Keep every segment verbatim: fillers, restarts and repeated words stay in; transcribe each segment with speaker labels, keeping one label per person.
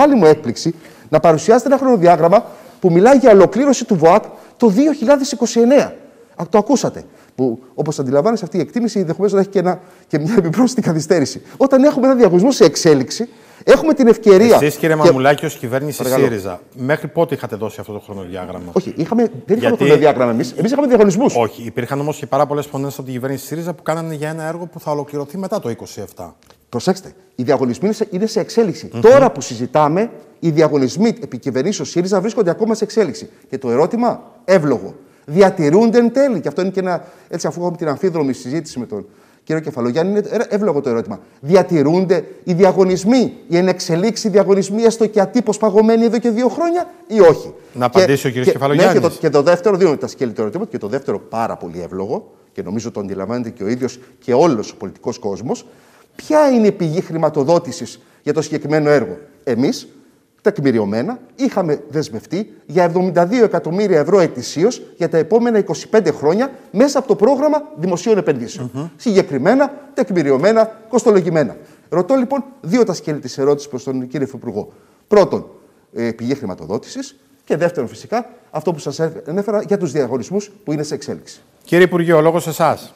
Speaker 1: μεγάλη μου έκπληξη να παρουσιάσετε ένα χρονοδιάγραμμα που μιλάει για ολοκλήρωση του ΒΟΑΚ το δύο χιλιάδες είκοσι εννέα. Το ακούσατε. Που, όπως αντιλαμβάνεσαι, αυτή η εκτίμηση ενδεχομένως να έχει και, ένα, και μια επιπρόσθετη καθυστέρηση. Όταν έχουμε ένα διαγωνισμό σε εξέλιξη, έχουμε την ευκαιρία.
Speaker 2: Εσείς, κύριε και... Μαμουλάκη, ως κυβέρνηση Παρακαλώ. ΣΥΡΙΖΑ, μέχρι πότε είχατε δώσει αυτό το χρονοδιάγραμμα?
Speaker 1: Όχι, είχαμε, δεν είχαμε Γιατί... χρονοδιάγραμμα εμείς. Εμείς είχαμε διαγωνισμούς.
Speaker 2: Όχι, υπήρχαν όμως και πάρα πολλές φωνές από την κυβέρνηση ΣΥΡΙΖΑ που κάνανε για ένα έργο που θα ολοκληρωθεί μετά το είκοσι επτά.
Speaker 1: Προσέξτε, οι διαγωνισμοί είναι σε εξέλιξη. Mm-hmm. Τώρα που συζητάμε, οι διαγωνισμοί επί κυβερνήσεως ΣΥΡΙΖΑ βρίσκονται ακόμα σε εξέλιξη. Και το ερώτημα, εύλογο. Διατηρούνται εν τέλει, και αυτό είναι και ένα. Έτσι, αφού έχουμε την αμφίδρομη συζήτηση με τον κύριο Κεφαλογιάννη, είναι εύλογο το ερώτημα. Διατηρούνται οι διαγωνισμοί, οι ενεξελίξει διαγωνισμοί, έστω και ατύπως παγωμένοι εδώ και δύο χρόνια, ή όχι?
Speaker 2: Να απαντήσει ο κύριος Κεφαλογιάννης.
Speaker 1: Ναι, και, το, και το δεύτερο, δίνω τα σκέλη του ερωτήματος, και το δεύτερο πάρα πολύ εύλογο, και νομίζω το αντιλαμβάνεται και ο ίδιος και όλος ο πολιτικός κόσμος, ποια είναι η πηγή χρηματοδότησης για το συγκεκριμένο έργο? Εμείς, τεκμηριωμένα, είχαμε δεσμευτεί για εβδομήντα δύο εκατομμύρια ευρώ ετησίως για τα επόμενα είκοσι πέντε χρόνια μέσα από το πρόγραμμα δημοσίων επενδύσεων. Mm-hmm. Συγκεκριμένα, τεκμηριωμένα, κοστολογημένα. Ρωτώ λοιπόν δύο τα σκέλη της ερώτησης προς τον κύριο Υφυπουργό. Πρώτον, ε, πηγή χρηματοδότησης, και δεύτερον, φυσικά, αυτό που σας ανέφερα για τους διαγωνισμούς που είναι σε εξέλιξη.
Speaker 2: Κύριε Υπουργέ, ο λόγος σε εσάς.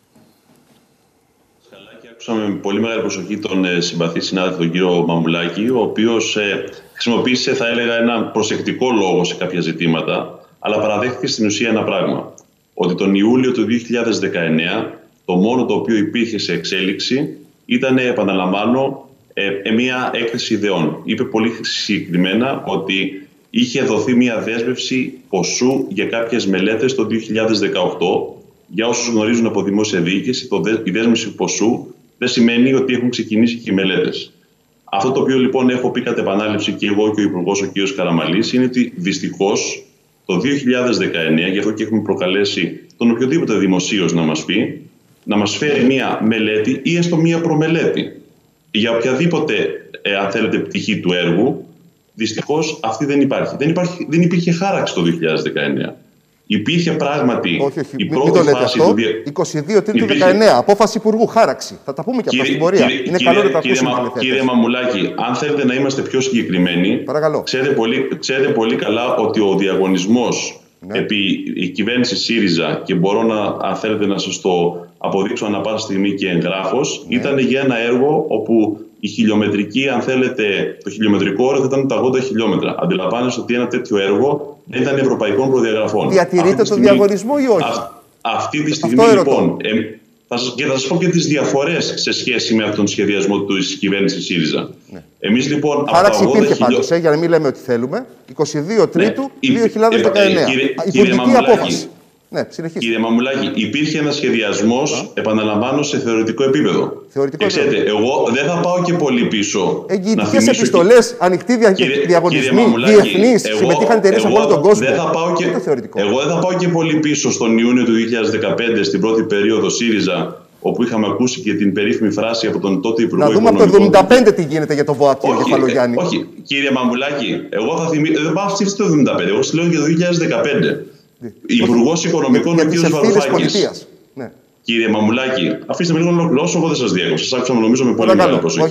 Speaker 3: Άκουσα με πολύ μεγάλη προσοχή τον ε, συμπαθή συνάδελφο τον κύριο Μαμουλάκη, ο οποίος ε, χρησιμοποίησε, θα έλεγα, ένα προσεκτικό λόγο σε κάποια ζητήματα, αλλά παραδέχθηκε στην ουσία ένα πράγμα. Ότι τον Ιούλιο του δύο χιλιάδες δεκαεννέα το μόνο το οποίο υπήρχε σε εξέλιξη ήταν, επαναλαμβάνω, ε, ε, μια έκθεση ιδεών. Είπε πολύ συγκεκριμένα ότι είχε δοθεί μια δέσμευση ποσού για κάποιες μελέτες το δύο χιλιάδες δεκαοκτώ. Για όσους γνωρίζουν από δημόσια διοίκηση, η δέσμευση ποσού δεν σημαίνει ότι έχουν ξεκινήσει και οι μελέτες. Αυτό το οποίο λοιπόν έχω πει κατ' επανάληψη και εγώ και ο Υπουργός ο κ. Καραμαλής είναι ότι δυστυχώς το δύο χιλιάδες δεκαεννέα, γι' αυτό και έχουμε προκαλέσει τον οποιοδήποτε δημοσίως να μας πει, να μας φέρει μία μελέτη ή έστω μία προμελέτη για οποιαδήποτε, ε, αν θέλετε, πτυχή του έργου. Δυστυχώς αυτή δεν υπάρχει. Δεν, υπάρχει, δεν υπήρχε χάραξη το δύο χιλιάδες δεκαεννέα. Υπήρχε πράγματι
Speaker 1: όχι, όχι,
Speaker 3: η
Speaker 1: μην,
Speaker 3: πρώτη
Speaker 1: μην το
Speaker 3: φάση
Speaker 1: αυτό.
Speaker 3: του δια...
Speaker 1: είκοσι δύο Τρίτου δεκαεννέα, απόφαση Υπουργού, χάραξη. Θα τα πούμε και αυτά στην πορεία.
Speaker 3: Κύριε,
Speaker 1: είναι
Speaker 3: κύριε,
Speaker 1: καλό να τα
Speaker 3: κύριε,
Speaker 1: ακούσουμε.
Speaker 3: Μα, κύριε Μαμουλάκη, αν θέλετε να είμαστε πιο συγκεκριμένοι, ξέρετε πολύ, ξέρετε πολύ καλά ότι ο διαγωνισμός ναι. επί η κυβέρνηση ΣΥΡΙΖΑ, και μπορώ να, αν θέλετε να σας το αποδείξω ανά πάσα στιγμή και εγγράφος, ναι. ήταν για ένα έργο όπου η χιλιομετρική, αν θέλετε, το χιλιομετρικό όριο θα ήταν τα ογδόντα χιλιόμετρα. Αντιλαμβάνεστε ότι ένα τέτοιο έργο δεν ήταν ευρωπαϊκών προδιαγραφών.
Speaker 1: Διατηρείτε τον διαγωνισμό ή όχι?
Speaker 3: Α, αυτή τη στιγμή λοιπόν. Ε, θα σας, και θα σας πω και τις διαφορές σε σχέση με τον σχεδιασμό της κυβέρνησης ΣΥΡΙΖΑ. Ναι. Εμείς λοιπόν.
Speaker 1: Χάραξη υπήρχε πάντως, ε, για να μην λέμε ότι θέλουμε. είκοσι δύο Τρίτου ναι. δύο χιλιάδες δεκαεννέα. Ε, ε, Υπουργική απόφαση. Ναι,
Speaker 3: κύριε Μαμουλάκη, υπήρχε ένας σχεδιασμός, επαναλαμβάνω, σε θεωρητικό επίπεδο.
Speaker 1: Θεωρητικό
Speaker 3: Εξέτε,
Speaker 1: επίπεδο.
Speaker 3: Εγώ δεν θα πάω και πολύ πίσω.
Speaker 1: Εγγυητικές επιστολές, και... ανοιχτοί δια... διαγωνισμοί, διεθνείς, συμμετείχαν εταιρείες από όλο τον κόσμο.
Speaker 3: Δεν θα πάω και... Εγώ δεν θα πάω και πολύ πίσω στον Ιούνιο του δύο χιλιάδες δεκαπέντε, στην πρώτη περίοδο ΣΥΡΙΖΑ, όπου είχαμε ακούσει και την περίφημη φράση από τον τότε Υπουργό Οικονομικών.
Speaker 1: Να δούμε από το εβδομήντα πέντε τι γίνεται για το ΒΟΑΚ, κύριε Κεφαλογιάννη.
Speaker 3: Όχι, κύριε Μαμουλάκη, εγώ θα θυμίσω. Δεν πάω ψήφιση το εβδομήντα πέντε, εγώ σας λέω για το δύο χιλιάδες δεκαπέντε. Υπουργός Οικονομικών ο κ. Βαρουφάκης. Ναι. Κύριε Μαμουλάκη, αφήστε με λίγο να ολοκληρώσω. Εγώ δεν σας διέκοψα. Σας άκουσα νομίζω με πολύ μεγάλη προσοχή.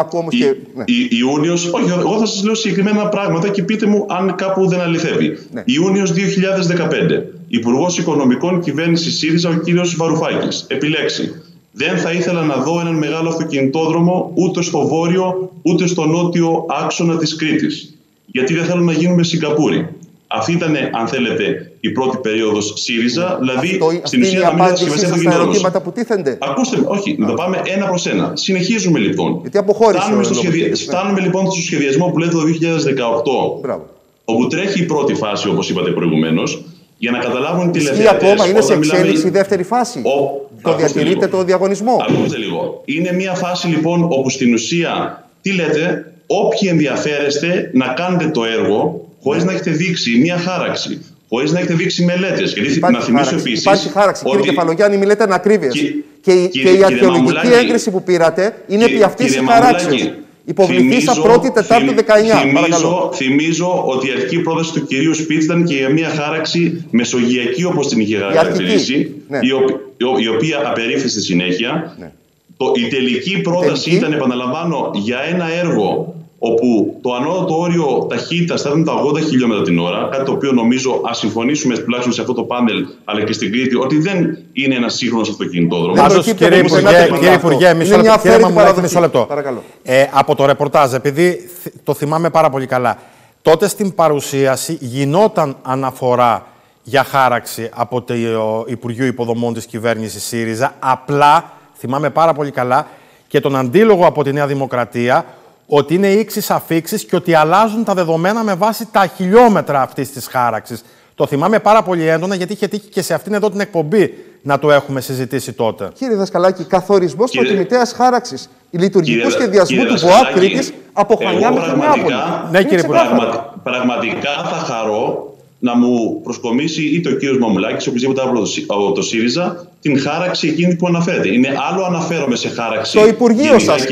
Speaker 3: Ιούνιος, όχι, εγώ θα σας λέω συγκεκριμένα πράγματα και πείτε μου αν κάπου δεν αληθεύει. Ναι. Ιούνιος δύο χιλιάδες δεκαπέντε. Υπουργός Οικονομικών κυβέρνηση ΣΥΡΙΖΑ ο κ. Βαρουφάκης. Επιλέξει. Δεν θα ήθελα να δω έναν μεγάλο αυτοκινητόδρομο ούτε στο βόρειο ούτε στο νότιο άξονα της Κρήτης. Γιατί δεν θέλω να γίνουμε Σιγκαπούρη. Αυτή ήταν, αν θέλετε, η πρώτη περίοδος ΣΥΡΙΖΑ, δηλαδή
Speaker 1: αυτό,
Speaker 3: στην ουσία να μην κατασκευαστεί
Speaker 1: αυτό τα ερωτήματα που τίθενται.
Speaker 3: Ακούστε με, όχι, να το πάμε ένα προς ένα. Συνεχίζουμε λοιπόν.
Speaker 1: Γιατί αποχώρησε.
Speaker 3: Φτάνουμε, στο, σχεδια... Φτάνουμε λοιπόν στο σχεδιασμό που λέτε το δύο χιλιάδες δεκαοκτώ, Μπράβο. όπου τρέχει η πρώτη φάση, όπως είπατε προηγουμένως, για να καταλάβουν τι λέτε.
Speaker 1: Ή ακόμα είναι σε εξέλιξη μιλάμε... η δεύτερη φάση. Ο... Το διατηρείτε το διαγωνισμό.
Speaker 3: Ακούστε λίγο. Είναι μια φάση λοιπόν όπου στην ουσία, τι λέτε, όποιοι ενδιαφέρεστε να κάνετε το έργο, χωρίς να έχετε δείξει μια χάραξη, χωρίς να έχετε δείξει μελέτες. Γιατί
Speaker 1: υπάρχει
Speaker 3: να θυμίσω
Speaker 1: χάραξη.
Speaker 3: επίσης.
Speaker 1: Υπάρχει χάραξη.
Speaker 3: Ότι...
Speaker 1: Κύριε Κεφαλογιάννη, μιλάτε ανακρίβειας. Και, και,
Speaker 3: κύριε,
Speaker 1: και η αρχαιολογική έγκριση που πήρατε είναι επί αυτής της χαράξεως. Υποβληθήσα πρώτη Τετάρτου δεκαεννιά.
Speaker 3: Θυμίζω, θυμίζω ότι η αρχική πρόταση του κυρίου Σπίτς ήταν και για μια χάραξη μεσογειακή, όπως την είχε χαρακτηρίσει, ναι. η, η, η οποία απερίφθη στη συνέχεια. Ναι. Το, η τελική πρόταση η τελική... ήταν, επαναλαμβάνω, για ένα έργο όπου το ανώτατο όριο ταχύτητας θα ήταν τα ογδόντα χιλιόμετρα την ώρα, κάτι το οποίο νομίζω, ας συμφωνήσουμε τουλάχιστον σε αυτό το πάνελ, αλλά και στην Κρήτη, ότι δεν είναι ένας σύγχρονος αυτοκινητόδρομος.
Speaker 2: Πάντως, κύριε Υπουργέ, κύριε Υπουργέ, μισό λεπτό, κύριε Μαμουλάκη, μισό λεπτό. Ε, από το ρεπορτάζ, επειδή το θυμάμαι πάρα πολύ καλά, τότε στην παρουσίαση γινόταν αναφορά για χάραξη από το Υπουργείο Υποδομών της κυβέρνησης ΣΥΡΙΖΑ. Απλά, θυμάμαι πάρα πολύ καλά, και τον αντίλογο από τη Νέα Δημοκρατία, ότι είναι ίξις αφίξεις και ότι αλλάζουν τα δεδομένα με βάση τα χιλιόμετρα αυτής της χάραξης. Το θυμάμαι πάρα πολύ έντονα, γιατί είχε τύχει και σε αυτήν εδώ την εκπομπή να το έχουμε συζητήσει τότε.
Speaker 1: Κύριε Δασκαλάκη, καθορισμός προτιμητέας χάραξης λειτουργικού σχεδιασμού του ΒΟΑ Κρήτης από Χανιά μέχρι Νεάπολη.
Speaker 2: Ναι, κύριε
Speaker 3: Πραγματικά, πραγματικά θα χαρώ να μου προσκομίσει είτε ο κύριος Μαμουλάκης, οποιοδήποτε από το ΣΥΡΙΖΑ, την χάραξη εκείνη που αναφέρεται. Είναι άλλο αναφέρομαι σε χάραξη.
Speaker 1: Το Υπουργείο σας,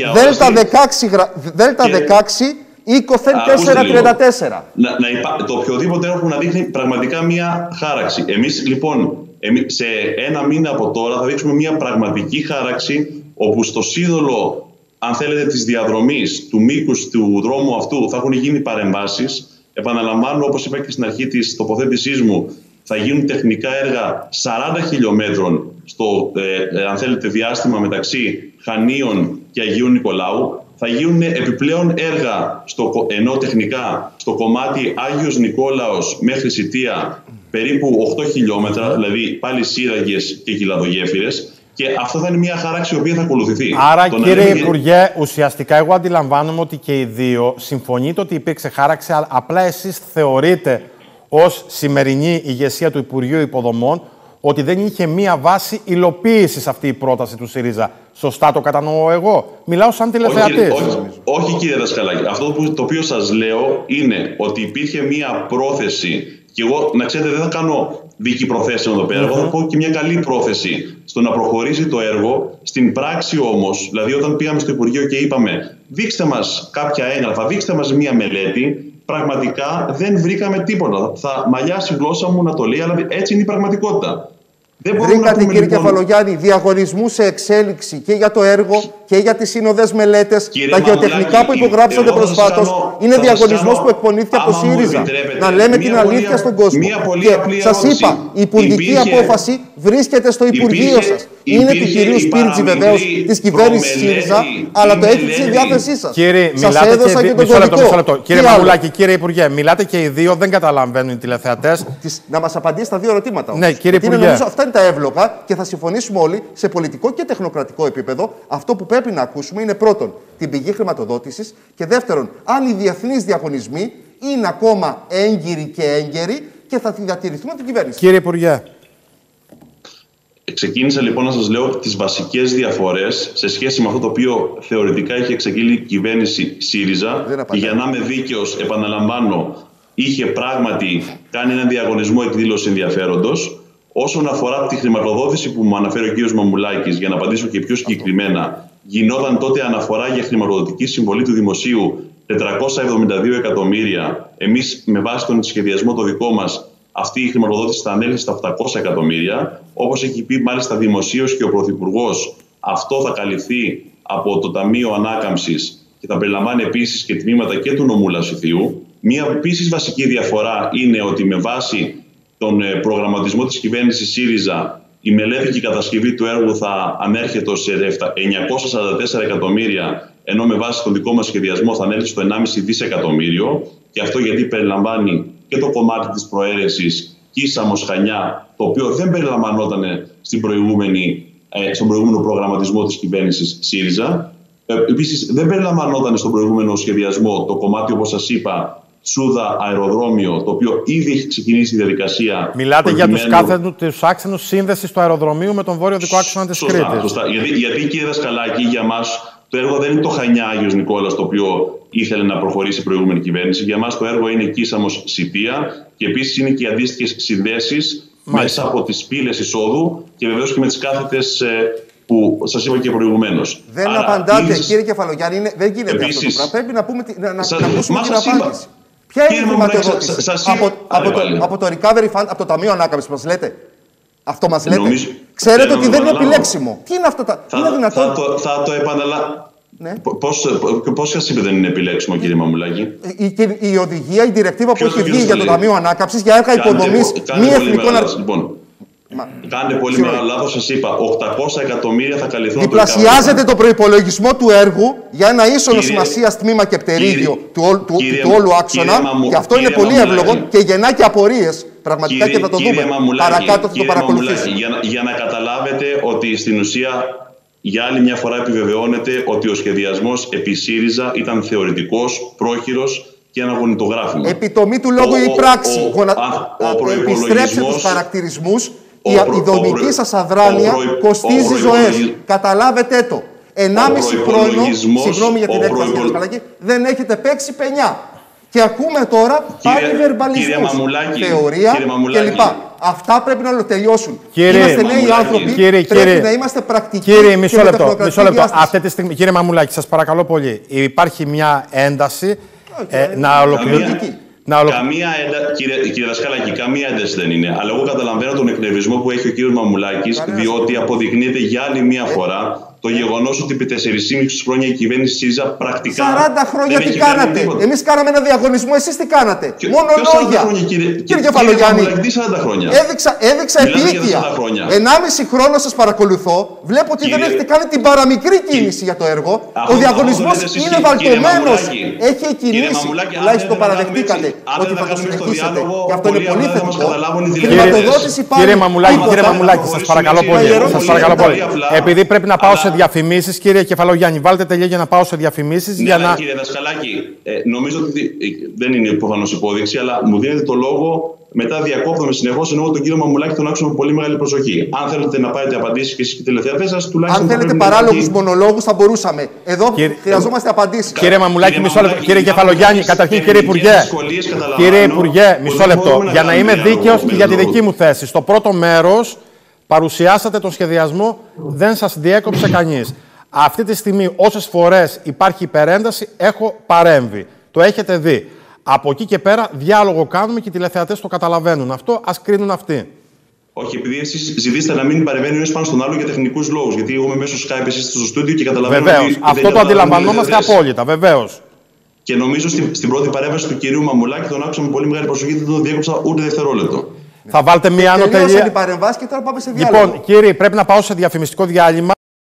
Speaker 1: Δέλτα δεκαέξι, οίκοθεν τετρακόσια τριάντα τέσσερα.
Speaker 3: Να, να υπά... Το οποιοδήποτε έργο που να δείχνει πραγματικά μία χάραξη. Εμείς λοιπόν, εμείς, σε ένα μήνα από τώρα θα δείξουμε μία πραγματική χάραξη, όπου στο σύνολο, αν θέλετε, της διαδρομής, του μήκους του δρόμου αυτού, θα έχουν γίνει παρεμβάσεις. Επαναλαμβάνω, όπως είπα και στην αρχή της τοποθέτησής μου, θα γίνουν τεχνικά έργα σαράντα χιλιόμετρων στο, ε, αν θέλετε, διάστημα μεταξύ Χανίων και Αγίου Νικολάου. Θα γίνουν επιπλέον έργα, στο, ενώ τεχνικά, στο κομμάτι Άγιος Νικόλαος μέχρι Σιτία, περίπου οκτώ χιλιόμετρα, δηλαδή πάλι σύραγγες και κυλαδογέφυρες. Και αυτό θα είναι μια χάραξη η οποία θα ακολουθηθεί.
Speaker 2: Άρα, το κύριε λέμε... Υπουργέ, ουσιαστικά εγώ αντιλαμβάνομαι ότι και οι δύο συμφωνείτε ότι υπήρξε χάραξη, αλλά απλά εσείς θεωρείτε ως σημερινή ηγεσία του Υπουργείου Υποδομών ότι δεν είχε μία βάση υλοποίησης αυτή η πρόταση του ΣΥΡΙΖΑ. Σωστά το κατανοώ εγώ? Μιλάω σαν τηλεθεατής.
Speaker 3: Όχι, όχι, όχι κύριε Δασκαλάκη. Αυτό που, το οποίο σας λέω είναι ότι υπήρχε μία πρόθεση. Και εγώ, να ξέρετε, δεν θα κάνω δίκη προθέσεων εδώ πέρα. Mm-hmm. Εγώ θα πω και μια καλή πρόθεση στο να προχωρήσει το έργο. Στην πράξη όμως, δηλαδή όταν πήγαμε στο Υπουργείο και είπαμε δείξτε μας κάποια έγγραφα, δείξτε μας μια μελέτη, πραγματικά δεν βρήκαμε τίποτα. Θα μαλλιάσει η γλώσσα μου να το λέει, αλλά έτσι είναι η πραγματικότητα.
Speaker 1: Βρήκατε, κύριε λοιπόν... Κεφαλογιάννη, διαγωνισμού σε εξέλιξη και για το έργο και για τις συνοδές μελέτες. Τα γεωτεχνικά που υπογράψατε προσφάτως είναι διαγωνισμός κάνω... που εκπονήθηκε από το ΣΥΡΙΖΑ. Να λέμε την αλήθεια πολύ... στον κόσμο. Και σας είπα, η υπουργική υπήρχε... απόφαση βρίσκεται στο Υπουργείο σας. Είναι του κυρίου Σπίρτζη βεβαίως, της κυβέρνησης ΣΥΡΙΖΑ, αλλά το έχετε στη διάθεσή σας. Σας έδωσα και τον κωδικό.
Speaker 2: Κύριε Μαμουλάκη, κύριε Υπουργέ, μιλάτε και οι δύο, δεν καταλαβαίνουν οι τηλεθεατές.
Speaker 1: Να μας απαντήσει στα δύο ερωτήματα.
Speaker 2: Ναι, κύριε Υπουργέ.
Speaker 1: Αυτά είναι τα εύλογα και θα συμφωνήσουμε όλοι σε πολιτικό και τεχνοκρατικό επίπεδο. Αυτό που πρέπει να ακούσουμε είναι πρώτον την πηγή χρηματοδότησης και δεύτερον αν οι διεθνείς διαγωνισμοί είναι ακόμα έγκυροι και έγκαιροι και θα διατηρηθούν από την κυβέρνηση.
Speaker 2: Κύριε Υπουργέ.
Speaker 3: Ξεκίνησα λοιπόν να σας λέω τις βασικές διαφορές σε σχέση με αυτό το οποίο θεωρητικά είχε εξαγγείλει η κυβέρνηση ΣΥΡΙΖΑ. Και για να είμαι δίκαιος, επαναλαμβάνω, είχε πράγματι κάνει έναν διαγωνισμό εκδήλωση ενδιαφέροντος. Όσον αφορά τη χρηματοδότηση που μου αναφέρει ο κ. Μαμουλάκης, για να απαντήσω και πιο συγκεκριμένα, γινόταν τότε αναφορά για χρηματοδοτική συμβολή του δημοσίου τετρακόσια εβδομήντα δύο εκατομμύρια. Εμείς, με βάση τον σχεδιασμό το δικό μας, αυτή η χρηματοδότηση θα ανέλθει στα οκτακόσια εκατομμύρια. Όπως έχει πει μάλιστα δημοσίως και ο Πρωθυπουργός, αυτό θα καλυφθεί από το Ταμείο Ανάκαμψης και θα περιλαμβάνει επίσης και τμήματα και του νομού Λασιθιού. Μία επίσης βασική διαφορά είναι ότι με βάση τον προγραμματισμό της κυβέρνησης ΣΥΡΙΖΑ, η μελέτη και η κατασκευή του έργου θα ανέρχεται σε εννιακόσια σαράντα τέσσερα εκατομμύρια, ενώ με βάση τον δικό μας σχεδιασμό θα ανέλθει στο ενάμιση δισεκατομμύριο. Και αυτό γιατί περιλαμβάνει και το κομμάτι της προαίρεσης Κίσαμος Χανιά, το οποίο δεν περιλαμβανόταν στην προηγούμενη, ε, στον προηγούμενο προγραμματισμό της κυβέρνησης ΣΥΡΙΖΑ. Ε, επίσης, δεν περιλαμβανόταν στον προηγούμενο σχεδιασμό το κομμάτι, όπως σας είπα, Σούδα αεροδρόμιο, το οποίο ήδη έχει ξεκινήσει η διαδικασία.
Speaker 2: Μιλάτε προκειμένου... για τους άξενους σύνδεσης του αεροδρομίου με τον βόρειο δικό άξονα της Κρήτης.
Speaker 3: Σωστά, σωστά. Γιατί, γιατί, κύριε Δασκαλάκη, για μας το έργο δεν είναι το Χανιά Άγιος Νικόλαος, το οποίο ήθελε να προχωρήσει η προηγούμενη κυβέρνηση. Για μας το έργο είναι Κίσαμος Σιτία και επίσης είναι και οι αντίστοιχες συνδέσεις μέσα από τις πύλες εισόδου και βεβαίως και με τις κάθετες που σας είπα και προηγουμένως.
Speaker 1: Δεν Άρα, απαντάτε, ήδης... κύριε Κεφαλογιάννη, είναι... δεν γίνεται επίσης... αυτό το πράγμα. Πρέπει να, πούμε, να, να,
Speaker 3: σας...
Speaker 1: να ακούσουμε την
Speaker 3: είπα...
Speaker 1: απάντηση. Ποια είναι η χρηματοδότηση από, από, το, από το Recovery Fund, από το Ταμείο Ανάκαμψης, μας λέτε? Αυτό μας λέτε?
Speaker 3: Νομίζω...
Speaker 1: Ξέρετε ότι δεν είναι επιλέξιμο. Τι είναι αυτό τα...
Speaker 3: Θα,
Speaker 1: είναι δυνατόν?
Speaker 3: θα, το, θα, το επαναλα...
Speaker 1: Ναι.
Speaker 3: Πώς σας είπε δεν είναι επιλέξιμο, κύριε Μαμουλάκη?
Speaker 1: Η, η οδηγία, η διρεκτίβα που έχει βγει για το Ταμείο Ανάκαμψης για έργα υποδομής μη εθνικών αρχών.
Speaker 3: Λοιπόν, Μα... κάντε πολύ Συγνώμη. μεγάλο λάθος. Σας είπα, οκτακόσια εκατομμύρια θα καλυφθούν.
Speaker 1: Διπλασιάζεται το προϋπολογισμό του έργου για ένα ίσονο σημασίας τμήμα και πτερίγιο του, όλ, του, κύριε, του όλου άξονα. Μαμου, και αυτό είναι πολύ εύλογο και γεννά και απορίες. Πραγματικά κύριε, και θα το δούμε.
Speaker 3: Μαμουλάκη,
Speaker 1: παρακάτω θα το παρακολουθήσουμε.
Speaker 3: Για, για να καταλάβετε ότι στην ουσία για άλλη μια φορά επιβεβαιώνεται ότι ο σχεδιασμός επί ΣΥΡΙΖΑ ήταν θεωρητικός, πρόχειρος και ένα γονιτογράφημα.
Speaker 1: Επιτομή του λόγου η πράξη. Ο, Γονα... ο, ο Επιστρέψτε τους χαρακτηρισμούς. Η, προ... η δομική σας αδράνεια προϋ... κοστίζει ζωές. Καταλάβετε το. Ενάμιση χρόνο, συγγνώμη για την έκφραση, κύριε Σκαλάκη, δεν έχετε παίξει πενιά. Και ακούμε τώρα πάλι βερμπαλισμούς, θεωρία κλπ. Αυτά πρέπει να τελειώσουν.
Speaker 2: Κύριε,
Speaker 1: είμαστε νέοι άνθρωποι,
Speaker 2: κύριε,
Speaker 1: πρέπει
Speaker 2: κύριε,
Speaker 1: να είμαστε πρακτικοί.
Speaker 2: Κύριε, μισό λεπτό. Μισό λεπτό. Αυτή τη στιγμή, κύριε Μαμουλάκη, σας παρακαλώ πολύ. Υπάρχει μια ένταση okay, ε, να ολοκληρωθεί. Ολο...
Speaker 3: Καμία ένταση, κύριε, κύριε Δασκάλακη, καμία ένταση δεν είναι. Αλλά εγώ καταλαβαίνω τον εκνευρισμό που έχει ο κύριος Μαμουλάκης, διότι αποδεικνύεται για άλλη μία φορά το γεγονός ότι επί τεσσεράμισι χρόνια η κυβέρνηση ΣΥΡΙΖΑ πρακτικά.
Speaker 1: σαράντα χρόνια τι κάνατε. Εμείς κάναμε ένα διαγωνισμό, εσείς τι κάνατε.
Speaker 3: Και,
Speaker 1: μόνο λόγια.
Speaker 3: Χρόνια, κύριε
Speaker 1: κύριε Κεφαλογιάννη,
Speaker 3: έδειξα,
Speaker 1: έδειξα επίοικια. Ενάμιση χρόνο σας παρακολουθώ. Βλέπω ότι κύριε... δεν έχετε κάνει την παραμικρή κίνηση για το έργο. Ο διαγωνισμός είναι βαλτωμένος. Έχει εκκινήσει. Τουλάχιστον το παραδεχτήκατε ότι θα το συνεχίσετε. Και αυτό είναι πολύ θετικό. Χρηματοδότηση πάλι.
Speaker 2: Κύριε Μαμουλάκη, σας παρακαλώ πολύ. Επειδή πρέπει να πάω σε διαφημίσεις, κύριε Κεφαλογιάννη, βάλτε τελεία για να πάω σε διαφημίσεις.
Speaker 3: Ναι,
Speaker 2: για να...
Speaker 3: Κύριε Δασκαλάκη, ε, νομίζω ότι ε, δεν είναι προφανώς υπόδειξη, αλλά μου δίνετε το λόγο. Μετά διακόπτομαι συνεχώς, ενώ τον κύριο Μαμουλάκη τον άκουσα με πολύ μεγάλη προσοχή. Αν θέλετε να πάρετε απαντήσεις και εσείς και τηλεθεατές σας, τουλάχιστον.
Speaker 1: Αν θέλετε παράλογους να... μονολόγους, θα μπορούσαμε. Εδώ κύριε... χρειαζόμαστε απαντήσεις.
Speaker 2: Κύριε Μαμουλάκη, κύριε μισό λεπτό. Κύριε Κεφαλογιάννη, καταρχήν, κύριε Υπουργέ. Κύριε Υπουργέ, μισό λεπτό. Για να είμαι δίκαιος και για τη δική μου θέση. Στο πρώτο μέρος παρουσιάσατε τον σχεδιασμό, δεν σας διέκοψε κανείς. Αυτή τη στιγμή, όσες φορές υπάρχει υπερένταση, έχω παρέμβει. Το έχετε δει. Από εκεί και πέρα, διάλογο κάνουμε και οι τηλεθεατές το καταλαβαίνουν. Αυτό ας κρίνουν αυτοί.
Speaker 3: Όχι, επειδή εσείς ζητήσετε να μην παρεμβαίνει ο ένας πάνω στον άλλο για τεχνικούς λόγους. Γιατί εγώ είμαι μέσω Skype, εσείς είστε στο στούντιο και καταλαβαίνω.
Speaker 2: Βεβαίως.
Speaker 3: Ότι
Speaker 2: αυτό το αντιλαμβανόμαστε απόλυτα. Βεβαίως.
Speaker 3: Και νομίζω στην, στην πρώτη παρέμβαση του κυρίου Μαμουλάκη τον άκουσα με πολύ μεγάλη προσοχή, δεν τον διέκοψα ούτε δευτερόλεπτο.
Speaker 2: Θα βάλτε μία άνω τελεία.
Speaker 1: Τελείωσαν οι παρεμβάσεις και τώρα πάμε σε διάλογο.
Speaker 2: Λοιπόν, κύριε, πρέπει να πάω σε διαφημιστικό διάλειμμα.